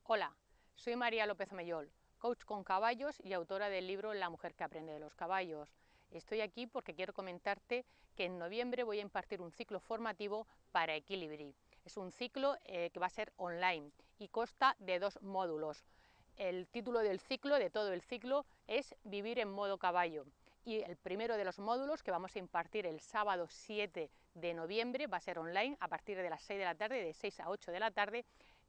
Hola, soy María López Mayol, coach con caballos y autora del libro La mujer que aprende de los caballos. Estoy aquí porque quiero comentarte que en noviembre voy a impartir un ciclo formativo para Equilibri. Es un ciclo que va a ser online y consta de 2 módulos. El título del ciclo, de todo el ciclo, es Vivir en modo caballo. Y el primero de los módulos que vamos a impartir el sábado 7 de noviembre va a ser online a partir de las 6 de la tarde, de 6 a 8 de la tarde.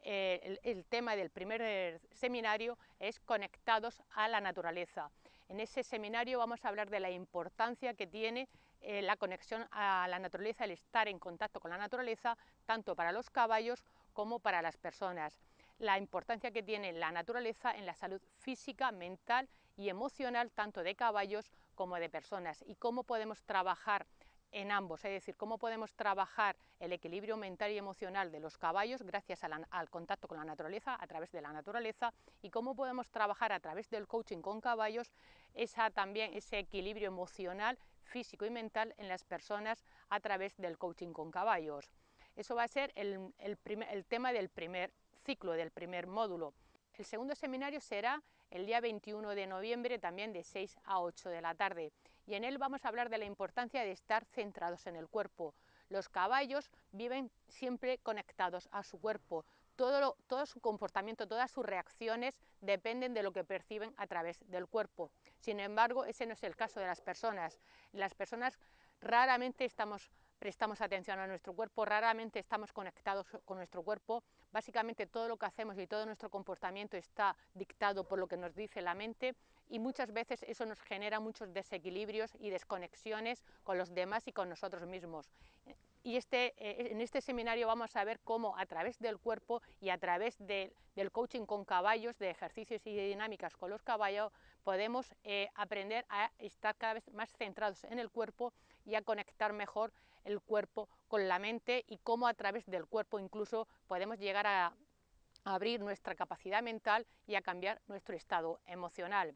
El tema del primer seminario es Conectados a la naturaleza. En ese seminario vamos a hablar de la importancia que tiene la conexión a la naturaleza, el estar en contacto con la naturaleza, tanto para los caballos como para las personas. La importancia que tiene la naturaleza en la salud física, mental y emocional, tanto de caballos como de personas, y cómo podemos trabajar en ambos, es decir, cómo podemos trabajar el equilibrio mental y emocional de los caballos gracias al contacto con la naturaleza, a través de la naturaleza, y cómo podemos trabajar a través del coaching con caballos también ese equilibrio emocional, físico y mental en las personas a través del coaching con caballos. Eso va a ser el tema del primer ciclo, del primer módulo. El segundo seminario será el día 21 de noviembre, también de 6 a 8 de la tarde, y en él vamos a hablar de la importancia de estar centrados en el cuerpo. Los caballos viven siempre conectados a su cuerpo, todo su comportamiento, todas sus reacciones dependen de lo que perciben a través del cuerpo. Sin embargo, ese no es el caso de las personas. Las personas raramente prestamos atención a nuestro cuerpo, raramente estamos conectados con nuestro cuerpo. Básicamente todo lo que hacemos y todo nuestro comportamiento está dictado por lo que nos dice la mente, y muchas veces eso nos genera muchos desequilibrios y desconexiones con los demás y con nosotros mismos. Y en este seminario vamos a ver cómo a través del cuerpo y a través del coaching con caballos, de ejercicios y de dinámicas con los caballos, podemos aprender a estar cada vez más centrados en el cuerpo y a conectar mejor el cuerpo con la mente, y cómo a través del cuerpo incluso podemos llegar a abrir nuestra capacidad mental y a cambiar nuestro estado emocional.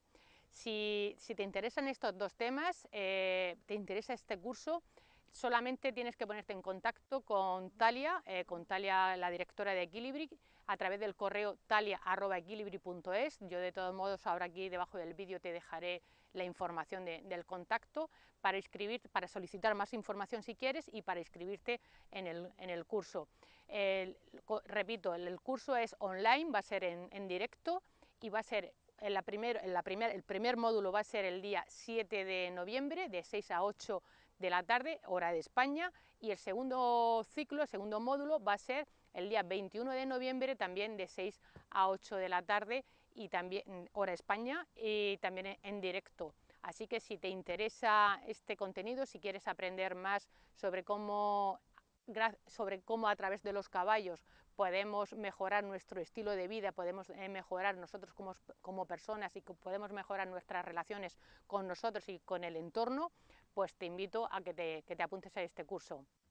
Si te interesan estos dos temas, te interesa este curso, solamente tienes que ponerte en contacto con Talia, la directora de Equilibri, a través del correo talia@equilibri.es. Yo de todos modos ahora aquí debajo del vídeo te dejaré la información del contacto para solicitar más información si quieres, y para inscribirte en el curso. Repito, el curso es online, va a ser en directo, y va a ser el primer módulo va a ser el día 7 de noviembre, de 6 a 8 de la tarde, hora de España, y el segundo ciclo, el segundo módulo, va a ser el día 21 de noviembre, también de 6 a 8 de la tarde, y también hora España, y también en directo. Así que si te interesa este contenido, si quieres aprender más sobre cómo a través de los caballos podemos mejorar nuestro estilo de vida, podemos mejorar nosotros como personas, y podemos mejorar nuestras relaciones con nosotros y con el entorno, pues te invito a que te apuntes a este curso.